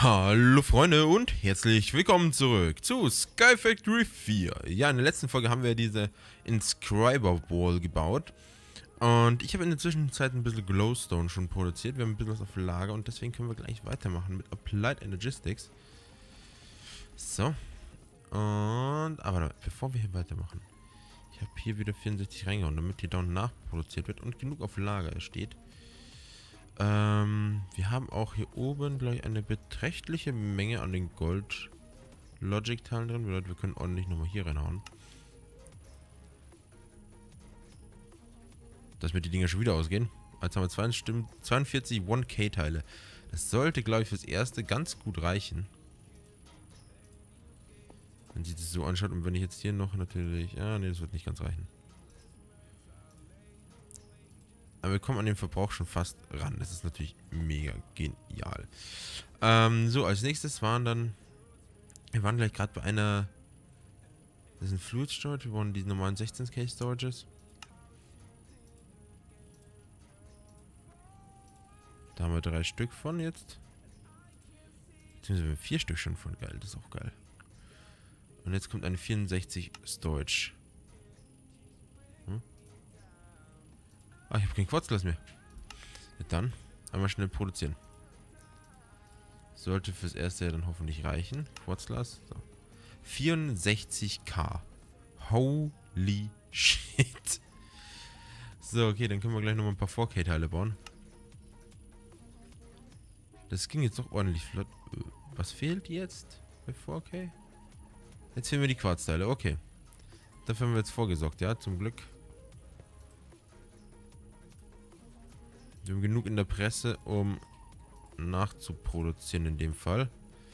Hallo Freunde und herzlich willkommen zurück zu Sky Factory 4. Ja, in der letzten Folge haben wir diese Inscriber Wall gebaut. Und ich habe in der Zwischenzeit ein bisschen Glowstone schon produziert. Wir haben ein bisschen was auf Lager und deswegen können wir gleich weitermachen mit Applied Energistics. So. Aber bevor wir hier weitermachen. Ich habe hier wieder 64 reingehauen, damit hier da unten nachproduziert wird und genug auf Lager steht. Wir haben auch hier oben gleich eine beträchtliche Menge an den Gold Logic Teilen drin. Bedeutet, wir können ordentlich nochmal hier reinhauen. Dass mir die Dinger schon wieder ausgehen. Jetzt haben wir 42 1K Teile. Das sollte, glaube ich, fürs erste ganz gut reichen. Wenn sich das so anschaut. Und wenn ich jetzt hier noch natürlich... Ah, ne, das wird nicht ganz reichen. Aber wir kommen an den Verbrauch schon fast ran. Das ist natürlich mega genial. So, als nächstes waren dann... Wir waren gleich gerade bei einer... Das ist ein Fluid Storage. Wir wollen die normalen 16K Storages. Da haben wir 3 Stück von jetzt. Beziehungsweise 4 Stück schon von. Geil, das ist auch geil. Und jetzt kommt eine 64 Storage. Ah, ich habe kein Quarzglas mehr. Ja, dann einmal schnell produzieren. Sollte fürs erste ja dann hoffentlich reichen. Quarzglas. So. 64k. Holy shit. So, okay, dann können wir gleich nochmal ein paar 4K-Teile bauen. Das ging jetzt doch ordentlich flott. Was fehlt jetzt bei 4K? Jetzt fehlen mir die Quarzteile. Okay. Dafür haben wir jetzt vorgesorgt, ja, zum Glück. Wir haben genug in der Presse, um nachzuproduzieren in dem Fall.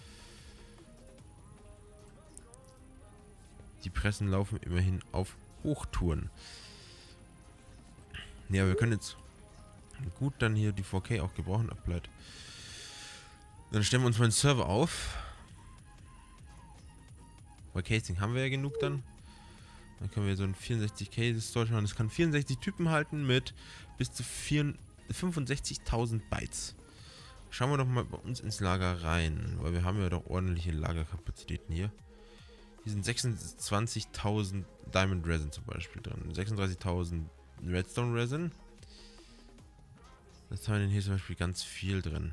Die Pressen laufen immerhin auf Hochtouren. Ja, wir können jetzt gut dann hier die 4K auch gebrauchen. Ableitet. Dann stellen wir uns mal einen Server auf. Bei Casing haben wir ja genug dann. Dann können wir so ein 64K Storage machen. Das kann 64 Typen halten mit bis zu 65.000 Bytes. Schauen wir doch mal bei uns ins Lager rein, weil wir haben ja doch ordentliche Lagerkapazitäten hier. Hier sind 26.000 Diamond Resin zum Beispiel drin, 36.000 Redstone Resin. Das haben wir hier zum Beispiel ganz viel drin.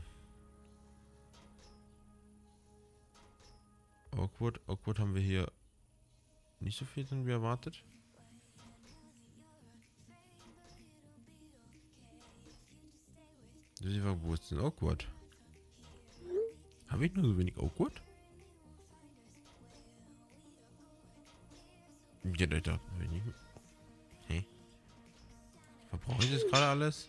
Awkward haben wir hier nicht so viel drin wie erwartet. Wo ist denn Awkward? Habe ich nur so wenig Awkward? Ja, da wenig. Hey. Verbrauche ich das gerade alles?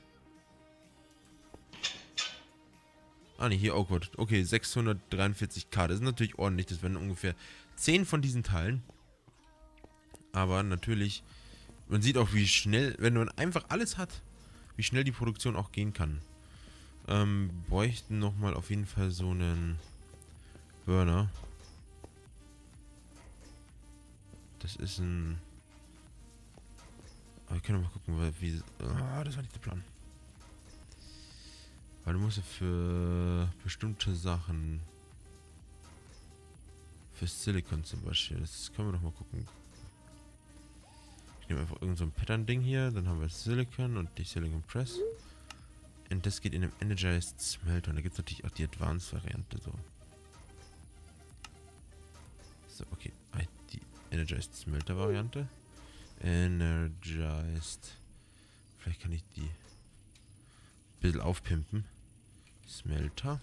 Ah ne, hier Awkward. Okay, 643k. Das ist natürlich ordentlich. Das wären ungefähr 10 von diesen Teilen. Aber natürlich, man sieht auch, wie schnell, wenn man einfach alles hat, wie schnell die Produktion auch gehen kann. Bräuchten nochmal auf jeden Fall so einen Burner. Das ist ein... Aber wir können mal gucken, wie... Ah, das war nicht der Plan. Weil du musst ja für bestimmte Sachen... Für Silicon zum Beispiel. Das können wir doch mal gucken. Ich nehme einfach irgend so ein Pattern-Ding hier. Dann haben wir Silicon und die Silicon Press. Und das geht in einem Energized Smelter. Und da gibt es natürlich auch die Advanced-Variante. So, okay. Die Energized Smelter-Variante. Energized. Vielleicht kann ich die ein bisschen aufpimpen. Smelter.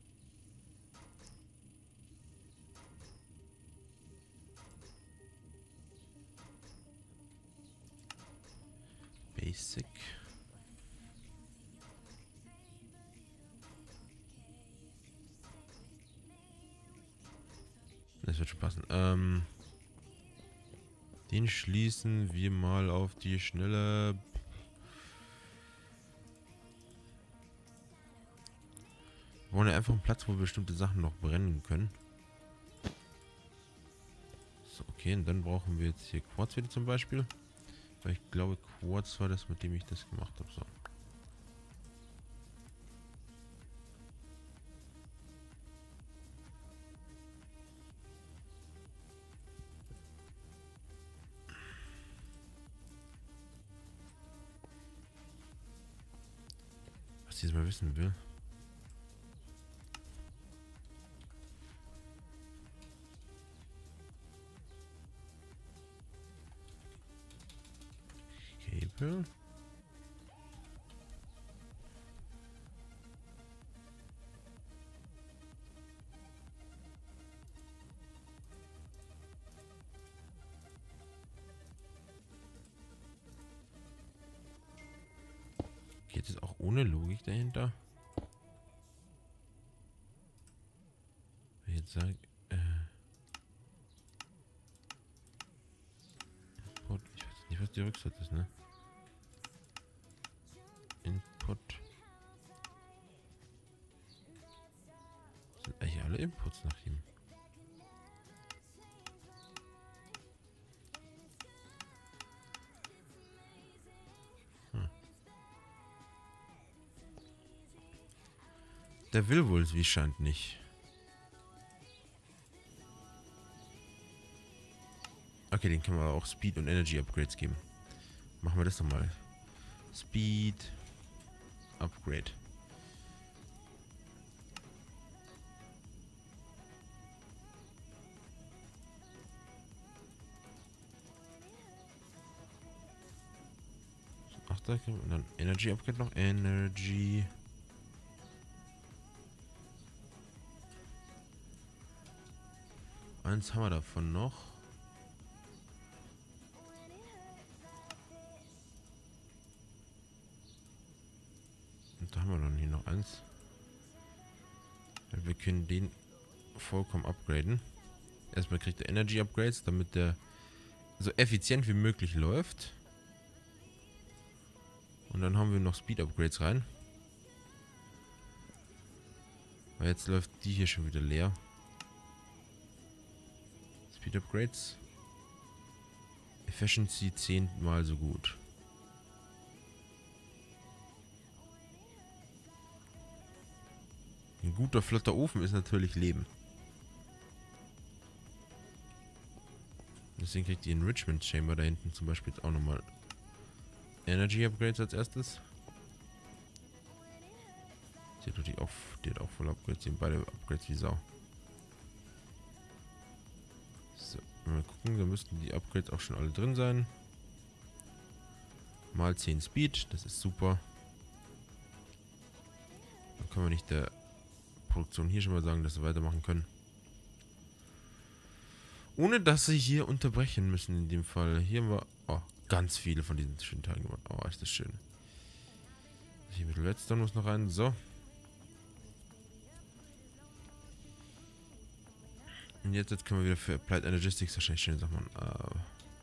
Basic. Das wird schon passen. Den schließen wir mal auf die Schnelle. Wir wollen ja einfach einen Platz, wo wir bestimmte Sachen noch brennen können. So, okay, und dann brauchen wir jetzt hier Quarz wieder zum Beispiel. Weil ich glaube, Quarz war das, mit dem ich das gemacht habe. So. was ich jetzt mal wissen will. Cable. Geht es auch ohne Logik dahinter? Wenn ich jetzt sage, Input, ich weiß nicht, was die Rückseite ist, ne? Input. Sind eigentlich alle Inputs nach ihm. Der will wohl, wie scheint nicht. Okay, den können wir auch Speed und Energy Upgrades geben. Machen wir das nochmal. Speed Upgrade. Ach, da können wir, und dann Energy Upgrade noch. Energy. Eins haben wir davon noch. Und da haben wir dann hier noch eins. Wir können den vollkommen upgraden. Erstmal kriegt er Energy Upgrades, damit der so effizient wie möglich läuft. Und dann haben wir noch Speed Upgrades rein. Weil jetzt läuft die hier schon wieder leer. Speed Upgrades. Efficiency 10-mal so gut. Ein guter, flotter Ofen ist natürlich Leben. Deswegen kriegt die Enrichment Chamber da hinten zum Beispiel jetzt auch nochmal Energy Upgrades als erstes. Die hat natürlich auch, die hat auch voll Upgrades, die haben beide Upgrades wie Sau. So, mal gucken, da müssten die Upgrades auch schon alle drin sein. Mal 10 Speed, das ist super. Dann können wir nicht der Produktion hier schon mal sagen, dass sie weitermachen können. Ohne dass sie hier unterbrechen müssen in dem Fall. Hier haben wir ganz viele von diesen schönen Teilen gemacht. Oh, ist das schön. Hier mit Redstone muss noch rein. So. Und jetzt können wir wieder für Applied Energistics wahrscheinlich schön Sachen machen.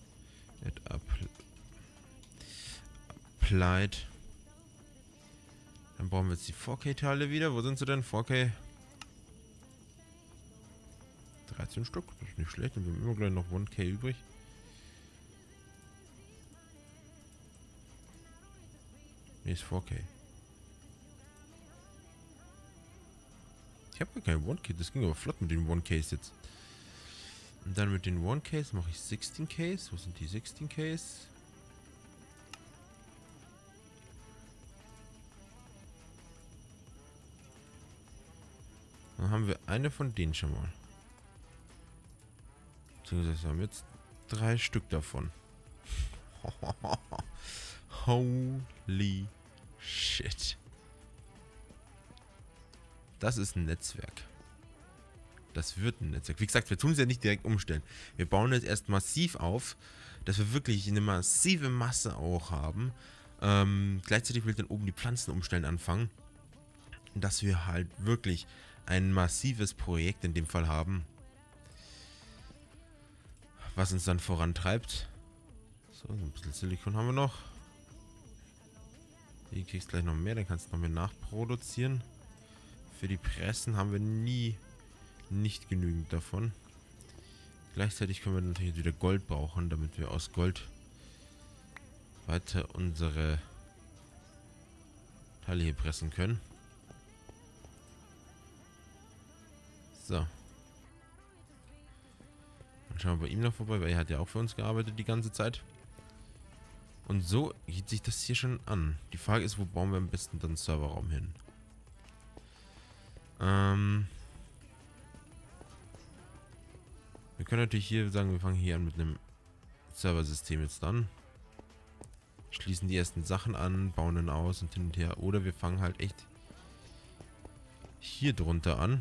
Applied. Dann brauchen wir jetzt die 4K-Teile wieder. Wo sind sie denn? 4K. 13 Stück. Das ist nicht schlecht. Und wir haben immer gleich noch 1K übrig. Nee, ist 4K. Ich habe gar keine 1K. Das ging aber flott mit den 1Ks jetzt. Und dann mit den 1Ks mache ich 16Ks. Wo sind die 16Ks? Dann haben wir eine von denen schon mal. Beziehungsweise haben wir jetzt 3 Stück davon. Holy shit. Das ist ein Netzwerk. Das wird ein Netzwerk. Wie gesagt, wir tun es ja nicht direkt umstellen. Wir bauen jetzt erst massiv auf, dass wir wirklich eine massive Masse auch haben. Gleichzeitig will ich dann oben die Pflanzen umstellen anfangen. Dass wir halt wirklich ein massives Projekt in dem Fall haben. Was uns dann vorantreibt. So, ein bisschen Silikon haben wir noch. Hier kriegst du gleich noch mehr, dann kannst du noch mehr nachproduzieren. Für die Pressen haben wir nicht genügend davon. Gleichzeitig können wir natürlich wieder Gold brauchen, damit wir aus Gold weiter unsere Teile hier pressen können. So. Dann schauen wir bei ihm noch vorbei, weil er hat ja auch für uns gearbeitet die ganze Zeit. Und so geht sich das hier schon an. Die Frage ist, wo bauen wir am besten dann einen Serverraum hin? Wir können natürlich hier sagen, wir fangen hier an mit einem Serversystem jetzt dann. Schließen die ersten Sachen an, bauen dann aus und hin und her. Oder wir fangen halt echt hier drunter an.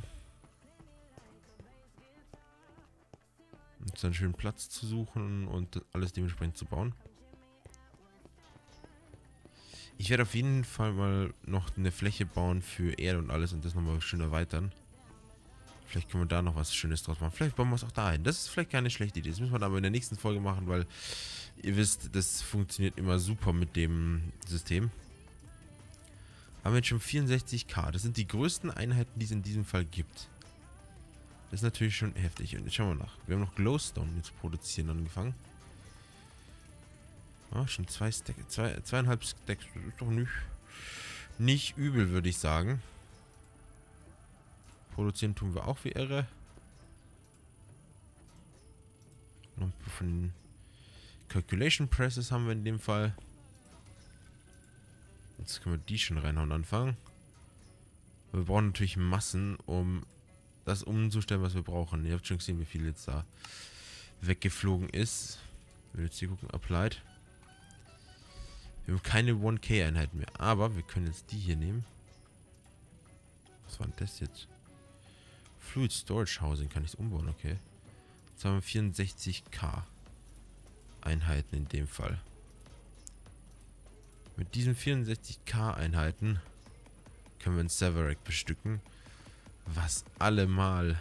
Und uns dann schön Platz zu suchen und alles dementsprechend zu bauen. Ich werde auf jeden Fall mal noch eine Fläche bauen für Erde und alles und das nochmal schön erweitern. Vielleicht können wir da noch was Schönes draus machen. Vielleicht bauen wir es auch dahin. Das ist vielleicht keine schlechte Idee. Das müssen wir dann aber in der nächsten Folge machen, weil ihr wisst, das funktioniert immer super mit dem System. Haben wir jetzt schon 64k. Das sind die größten Einheiten, die es in diesem Fall gibt. Das ist natürlich schon heftig. Und jetzt schauen wir nach. Wir haben noch Glowstone jetzt produzieren angefangen. Ah, schon 2 Stacks, 2,5 Stacks. Das ist doch nicht übel, würde ich sagen. Produzieren tun wir auch wie irre. Noch von Calculation Presses haben wir in dem Fall. Jetzt können wir die schon reinhauen anfangen. Wir brauchen natürlich Massen, um das umzustellen, was wir brauchen. Ihr habt schon gesehen, wie viel jetzt da weggeflogen ist. Ich will jetzt hier gucken, Applied. Wir haben keine 1K-Einheiten mehr. Aber wir können jetzt die hier nehmen. Was war denn das jetzt? Fluid Storage Housing kann ich es umbauen, okay. Jetzt haben wir 64k Einheiten in dem Fall. Mit diesen 64k Einheiten können wir ein Server-Rack bestücken, was allemal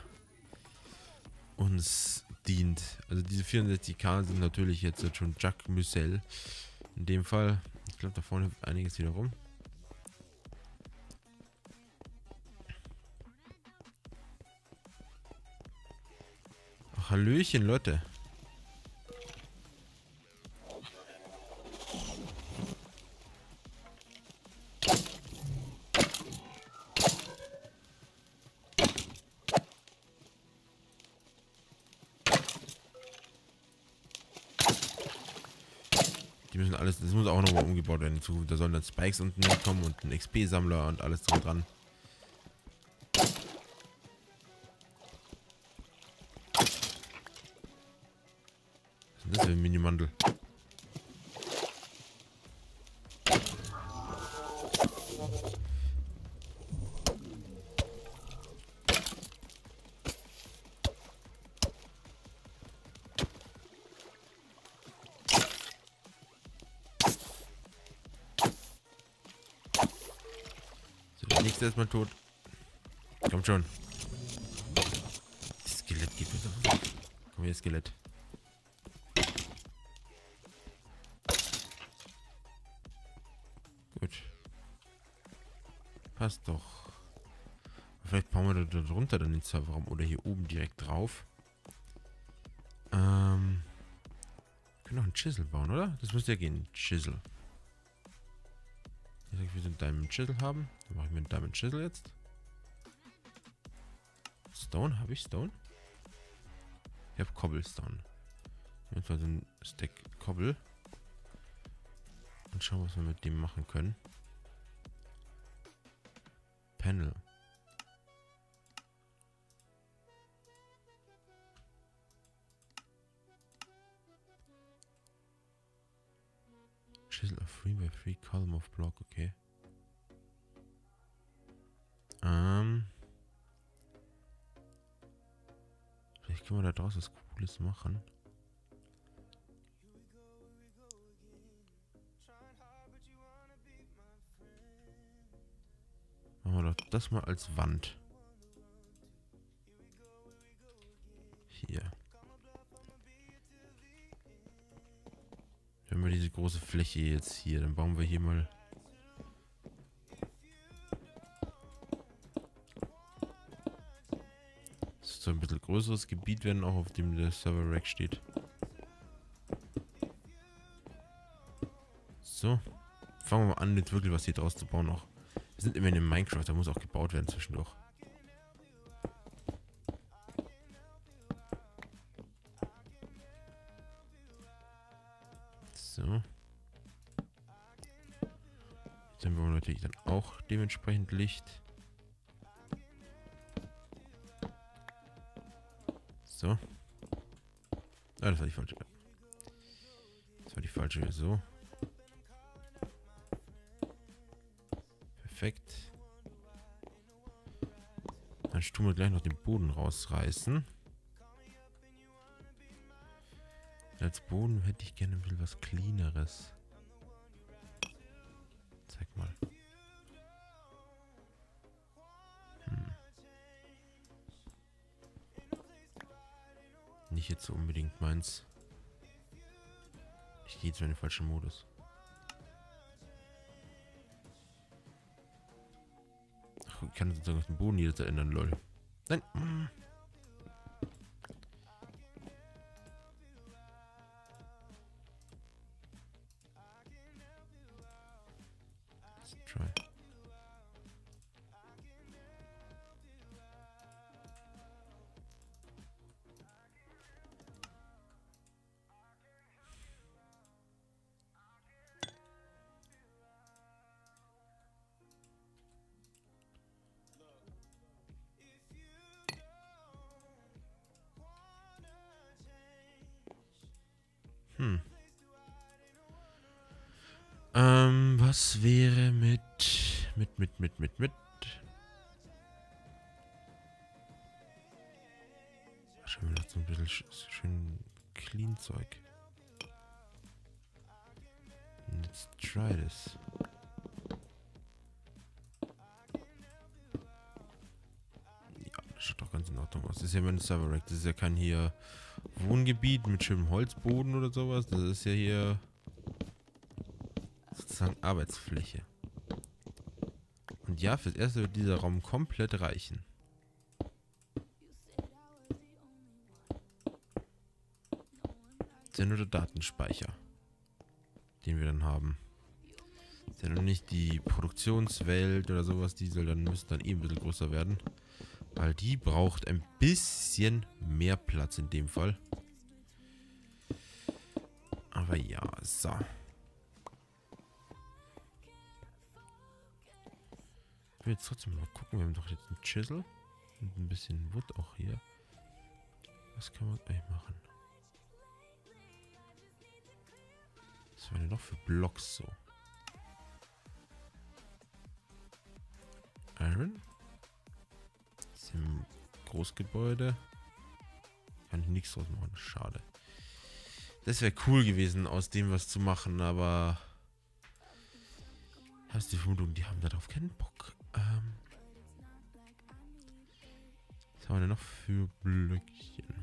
uns dient. Also diese 64k sind natürlich jetzt schon Jacques Mussel. In dem Fall, ich glaube, da vorne hüpft einiges wieder rum. Ach, Hallöchen, Leute. Die müssen alles, das muss auch nochmal umgebaut werden. Da sollen dann Spikes unten hinkommen und ein XP-Sammler und alles drum dran. Was ist denn das für ein Minimandel? Nächste ist mal tot. Kommt schon. Das Skelett geht wieder. Komm hier, Skelett. Gut. Passt doch. Vielleicht bauen wir da drunter dann den Serverraum oder hier oben direkt drauf. Wir können noch einen Chisel bauen, oder? Das müsste ja gehen. Chisel. Ich will einen Diamond Chisel haben. Dann mache ich mir einen Diamond Chisel jetzt. Stone? Habe ich Stone? Ich habe Cobblestone. Jetzt mal so ein Stack Cobble. Und schauen, was wir mit dem machen können. Panel. Chisel of 3x3 column of block, okay. Vielleicht können wir da draus was Cooles machen. Machen wir doch das mal als Wand. Hier. Wenn wir diese große Fläche jetzt hier, dann bauen wir hier mal. Das soll ein bisschen größeres Gebiet werden, auch auf dem der Server-Rack steht. So. Fangen wir mal an, jetzt wirklich was hier draus zu bauen auch. Wir sind immerhin in Minecraft, da muss auch gebaut werden zwischendurch. So. Dann brauchen wir natürlich dann auch dementsprechend Licht. So. Ah, das war die falsche. Das war die falsche. So. Perfekt. Dann tun wir gleich noch den Boden rausreißen. Als Boden hätte ich gerne ein bisschen was Cleaneres. Zeig mal. Nicht jetzt so unbedingt meins. Ich gehe jetzt in den falschen Modus. Ach, ich kann sozusagen auf den Boden jederzeit ändern, lol. Nein. Let's try. Was wäre mit. Schauen wir noch so ein bisschen schön clean Zeug. Let's try this. Ja, das schaut doch ganz in Ordnung aus. Das ist ja mein Server-Rack. Das ist ja kein hier Wohngebiet mit schönem Holzboden oder sowas. Das ist ja hier sozusagen Arbeitsfläche. Und ja, fürs Erste wird dieser Raum komplett reichen. Das ist ja nur der Datenspeicher, den wir dann haben. Das ist ja noch nicht die Produktionswelt oder sowas. Die soll dann, müsste dann eh ein bisschen größer werden. Weil die braucht ein bisschen mehr Platz in dem Fall. Aber ja, so. Ich will jetzt trotzdem mal gucken. Wir haben doch jetzt einen Chisel. Und ein bisschen Wood auch hier. Was kann man eigentlich machen? Was waren denn noch für Blocks so? Iron. Das ist im Großgebäude. Kann ich nichts draus machen. Schade. Das wäre cool gewesen, aus dem was zu machen, aber ich habe die Vermutung, die haben darauf keinen Bock. Was haben wir denn noch für Blöckchen?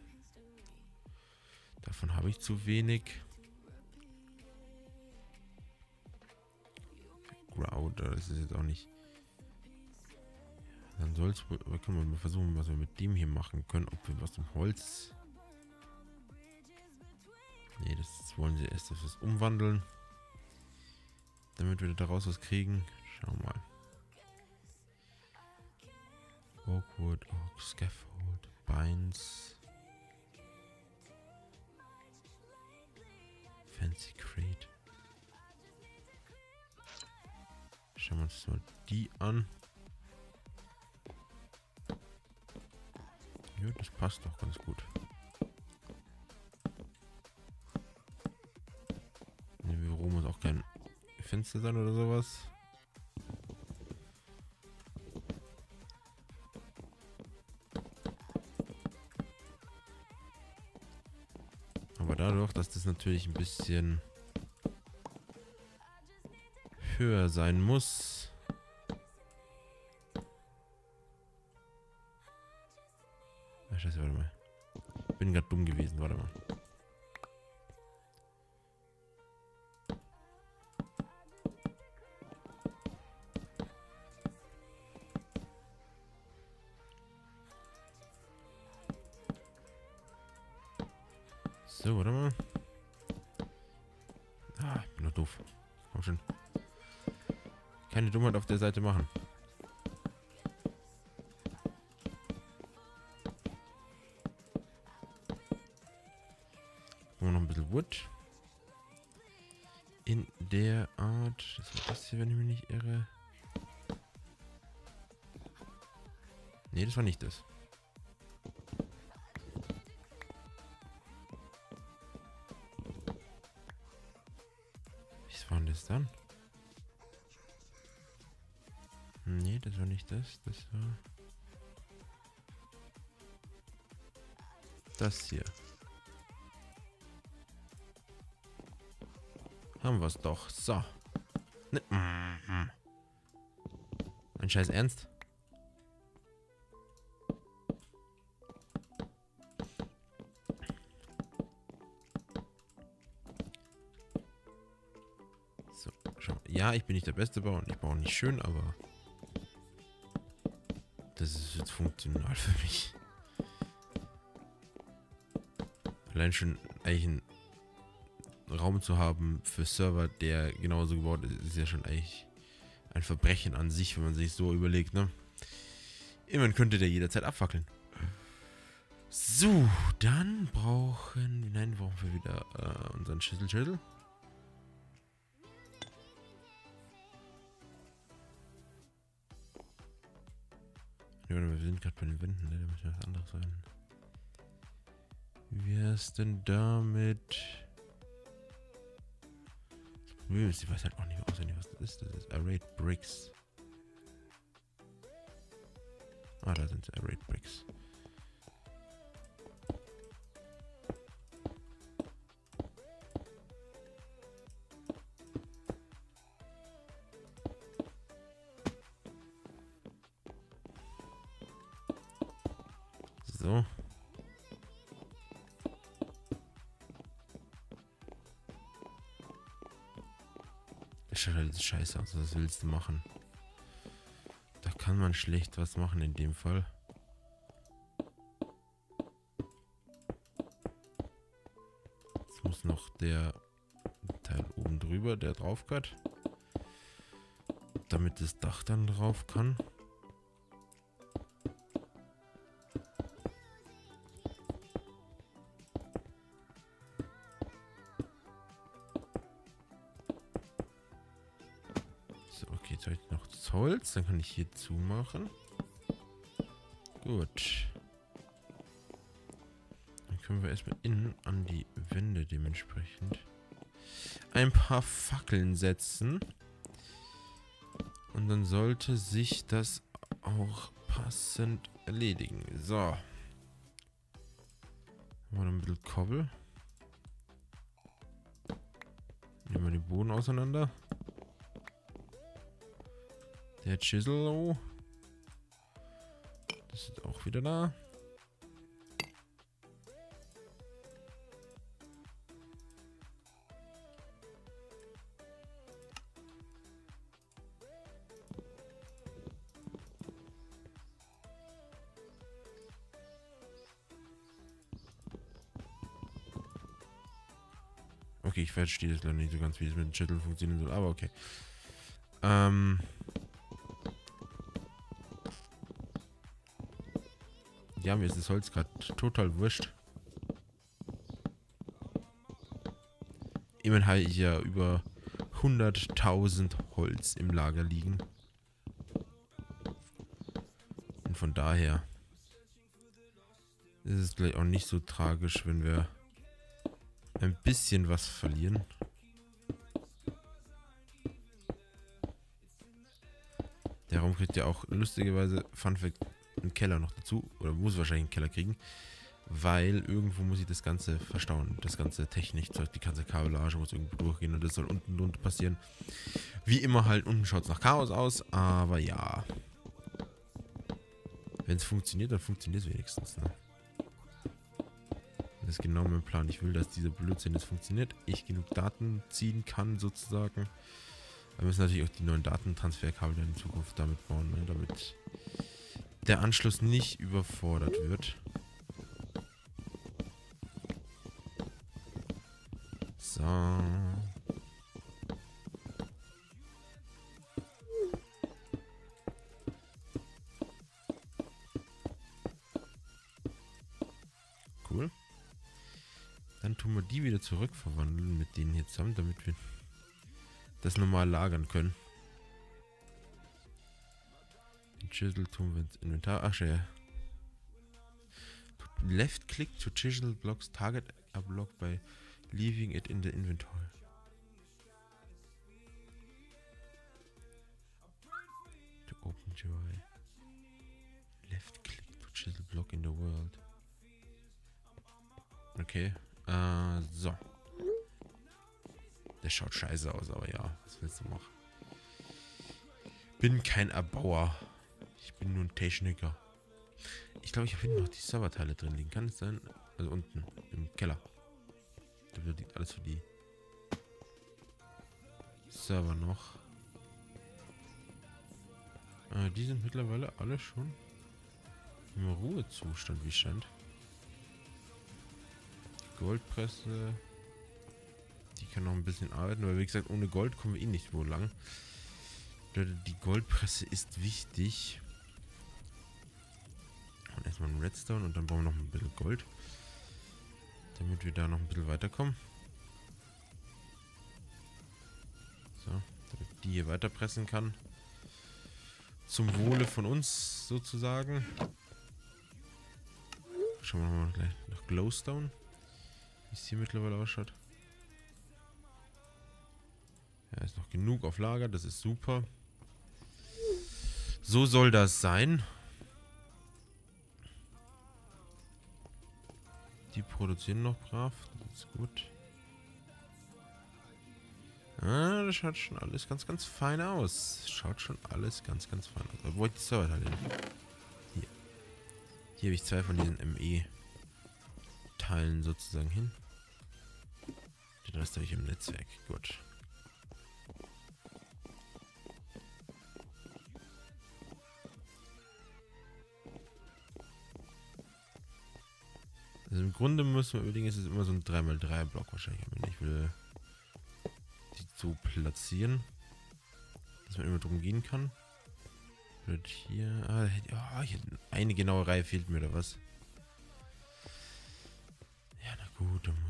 Davon habe ich zu wenig. Grouter, das ist jetzt auch nicht. Dann soll es wohl. Können wir mal versuchen, was wir mit dem hier machen können. Ob wir was im Holz. Ne, das wollen sie erst etwas umwandeln. Damit wir daraus was kriegen. Schauen wir mal. Oakwood, Oak, Scaffold, Binds. Fancy Crate. Schauen wir uns mal die an. Ja, das passt doch ganz gut. In dem Büro muss auch kein Fenster sein oder sowas. Aber dadurch, dass das natürlich ein bisschen höher sein muss. Ach, scheiße, warte mal. Bin gerade dumm gewesen, warte mal. So, warte mal. Ah, ich bin doch doof. Komm schon. Keine Dummheit auf der Seite machen. Noch ein bisschen Wood. in der Art. Das war das hier, wenn ich mich nicht irre. Nee, das war nicht das. Was war denn das dann? Nee, das war nicht das. Das war das hier. Haben wir es doch. So. Ne, Ein Scheiß Ernst? So, schau mal. Ja, ich bin nicht der beste Bauer und ich baue nicht schön, aber das ist jetzt funktional für mich. Allein schon eigentlich einen Raum zu haben für Server, der genauso gebaut ist, ist ja schon eigentlich ein Verbrechen an sich, wenn man sich so überlegt, ne? Immerhin könnte der jederzeit abfackeln. So, dann brauchen wir wieder unseren Schüssel. Ja, wir sind gerade bei den Wänden, ne? Da muss ja was anderes sein. Wie wär's denn damit? Das Problem ist, ich weiß halt auch nicht auswendig, was das ist. Das ist Arrayed Bricks. Ah, da sind sie, Arrayed Bricks. So. Das schaut halt scheiße aus, was willst du machen? Da kann man schlecht was machen in dem Fall. Jetzt muss noch der Teil oben drüber, der drauf geht. Damit das Dach dann drauf kann. Okay, jetzt habe ich noch das Holz. Dann kann ich hier zumachen. Gut. Dann können wir erstmal innen an die Wände dementsprechend ein paar Fackeln setzen. Und dann sollte sich das auch passend erledigen. So. Haben wir noch ein bisschen Kobbel. Nehmen wir den Boden auseinander. Der Chisel. Das ist auch wieder da. Okay, ich verstehe das leider nicht so ganz, wie es mit dem Chisel funktionieren soll, aber okay. Ja, mir ist das Holz gerade total wurscht. Immerhin habe ich ja über 100.000 Holz im Lager liegen. Und von daher ist es gleich auch nicht so tragisch, wenn wir ein bisschen was verlieren. Der Raum kriegt ja auch lustigerweise, Fun Fact, einen Keller noch dazu. Oder muss wahrscheinlich einen Keller kriegen. Weil irgendwo muss ich das Ganze verstauen. Das ganze Technikzeug, die ganze Kabellage muss irgendwo durchgehen. Und das soll unten drunter passieren. Wie immer halt, unten schaut es nach Chaos aus. Aber ja. Wenn es funktioniert, dann funktioniert es wenigstens. Ne? Das ist genau mein Plan. Ich will, dass dieser Blödsinn jetzt funktioniert. Ich genug Daten ziehen kann, sozusagen. Wir müssen natürlich auch die neuen Datentransferkabel in Zukunft damit bauen, ne? Damit der Anschluss nicht überfordert wird. So. Cool. Dann tun wir die wieder zurückverwandeln mit denen hier zusammen, damit wir das normal lagern können. Chisel tun wir ins Inventar. Ach ja. Left click to chisel blocks target a block by leaving it in the inventory. To open joy. Left click to chisel block in the world. Okay. So. Der schaut scheiße aus, aber ja, was willst du machen? Bin kein Erbauer. Ich bin nur ein Techniker. Ich glaube, ich habe hinten noch die Serverteile drin liegen. Kann es sein? Also unten im Keller. Da liegt alles für die Server noch. Die sind mittlerweile alle schon im Ruhezustand, wie scheint. Goldpresse. Die kann noch ein bisschen arbeiten, weil wie gesagt, ohne Gold kommen wir eh nicht wo lang. Die Goldpresse ist wichtig. Und erstmal ein Redstone und dann brauchen wir noch ein bisschen Gold. Damit wir da noch ein bisschen weiterkommen. So, damit die hier weiterpressen kann. Zum Wohle von uns sozusagen. Schauen wir mal gleich nach Glowstone. Wie es hier mittlerweile ausschaut. Ja, ist noch genug auf Lager, das ist super. So soll das sein. Die produzieren noch brav, das ist gut. Ah, das schaut schon alles ganz, ganz fein aus. Schaut schon alles ganz, ganz fein aus. Wo ich die Serverteile hin? Hier. Hier habe ich 2 von diesen ME-Teilen sozusagen hin. Den Rest habe ich im Netzwerk. Gut. Also im Grunde müssen wir überlegen, es ist immer so ein 3x3 Block wahrscheinlich. Wenn ich will die so platzieren, dass man immer drum gehen kann. Und hier, hier eine genaue Reihe fehlt mir oder was? Ja, na gut, dann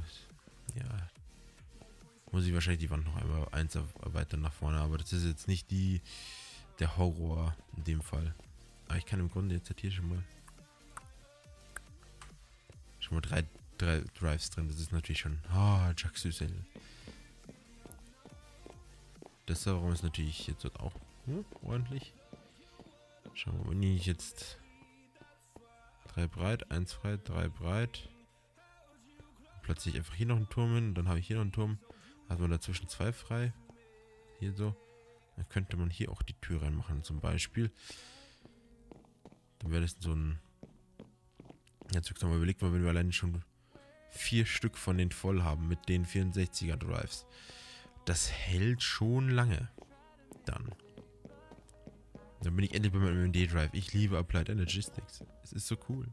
muss ich wahrscheinlich die Wand noch einmal eins erweitern nach vorne, aber das ist jetzt nicht der Horror in dem Fall. Aber ich kann im Grunde jetzt hier schon mal drei Drives drin. Das ist natürlich schon... Jack Süßel. Das Serverraum ist natürlich jetzt auch ordentlich. Schauen wir mal, wenn ich jetzt 3 breit, 1 frei, 3 breit. Platziere ich einfach hier noch einen Turm hin und dann habe ich hier noch einen Turm. Hat man dazwischen 2 frei. Hier so. Dann könnte man hier auch die Tür reinmachen zum Beispiel. Dann wäre das so ein... Jetzt mal überlegt mal, wenn wir allein schon 4 Stück von den voll haben mit den 64er Drives. Das hält schon lange. Dann bin ich endlich bei meinem MD Drive. Ich liebe Applied Energistics. Es ist so cool.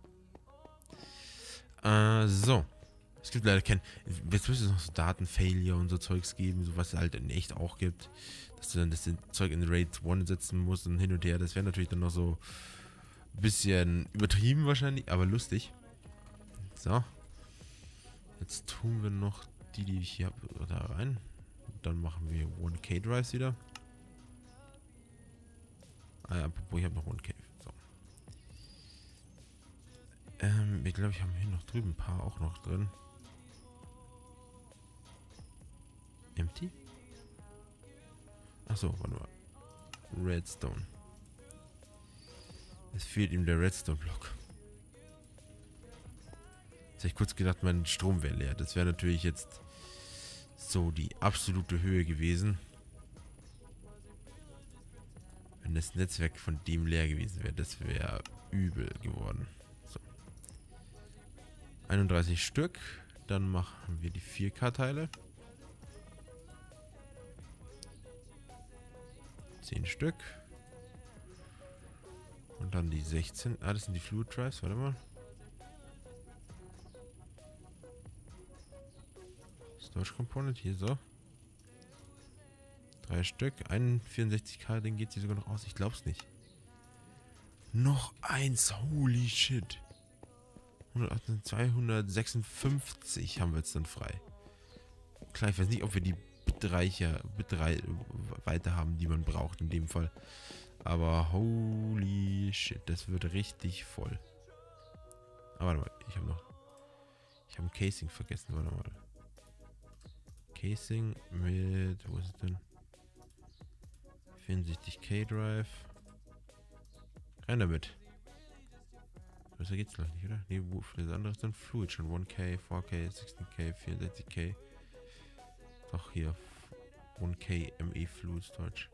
So. Es gibt leider kein... Jetzt müsste es noch so Datenfailure und so Zeugs geben, so was es halt in echt auch gibt. Dass du dann das Zeug in Raid 1 setzen musst und hin und her. Das wäre natürlich dann noch so ein bisschen übertrieben wahrscheinlich, aber lustig. So. Jetzt tun wir noch die ich hier habe, da rein. Und dann machen wir 1K Drives wieder. Apropos, ich habe noch 1K. So. Ich glaube, ich habe hier noch drüben ein paar auch noch drin. Empty? Achso, warte mal. Redstone. Es fehlt ihm der Redstone-Block. Jetzt habe ich kurz gedacht, mein Strom wäre leer. Das wäre natürlich jetzt so die absolute Höhe gewesen. Wenn das Netzwerk von dem leer gewesen wäre. Das wäre übel geworden. So. 31 Stück. Dann machen wir die 4K-Teile. 10 Stück. Und dann die 16. Das sind die Fluid Drives. Warte mal. Storage Component. Hier so. 3 Stück. Ein 64K, den geht sie sogar noch aus. Ich glaub's nicht. Noch eins. Holy shit. 256 haben wir jetzt dann frei. Klar, ich weiß nicht, ob wir die Weite haben, die man braucht in dem Fall. Aber holy shit, das wird richtig voll. Aber warte mal, ich habe ein Casing vergessen, warte mal. Casing mit, wo ist es denn? 64 K-Drive. Rein damit. Besser geht's gleich nicht, oder? Nee, das andere ist dann Fluid schon. 1K, 4K, 16K, 64K. Doch, hier. 1K ME Fluid Storage.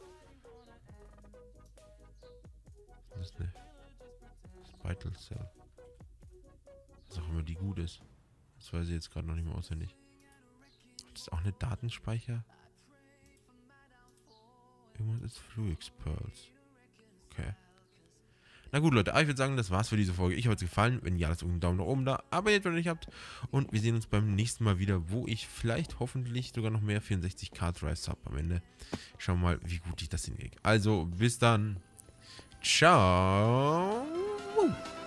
Das ist eine Spital Cell. Was auch immer die gut ist. Das weiß ich jetzt gerade noch nicht mehr auswendig. Das ist auch eine Datenspeicher. Irgendwas ist Fluix Pearls. Okay. Na gut, Leute, ich würde sagen, das war's für diese Folge. Ich hoffe, es gefallen. Wenn ja, lasst einen Daumen nach oben da. Abonniert, wenn ihr nicht habt. Und wir sehen uns beim nächsten Mal wieder, wo ich vielleicht hoffentlich sogar noch mehr 64K Drives habe am Ende. Schauen wir mal, wie gut ich das hinkriege. Also, bis dann. Ciao.